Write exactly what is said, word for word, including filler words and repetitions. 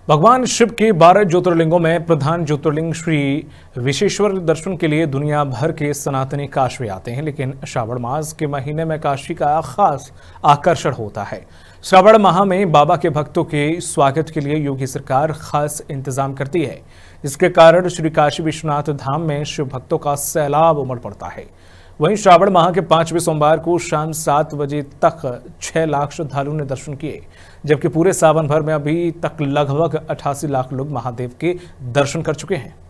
भगवान शिव के बारह ज्योतिर्लिंगों में प्रधान ज्योतिर्लिंग श्री विश्वेश्वर दर्शन के लिए दुनिया भर के सनातनी काशी आते हैं, लेकिन श्रावण मास के महीने में काशी का खास आकर्षण होता है। श्रावण माह में बाबा के भक्तों के स्वागत के लिए योगी सरकार खास इंतजाम करती है, जिसके कारण श्री काशी विश्वनाथ धाम में शिव भक्तों का सैलाब उमड़ पड़ता है। वहीं श्रावण माह के पांचवें सोमवार को शाम सात बजे तक छह लाख श्रद्धालुओं ने दर्शन किए, जबकि पूरे सावन भर में अभी तक लगभग अठासी लाख लोग महादेव के दर्शन कर चुके हैं।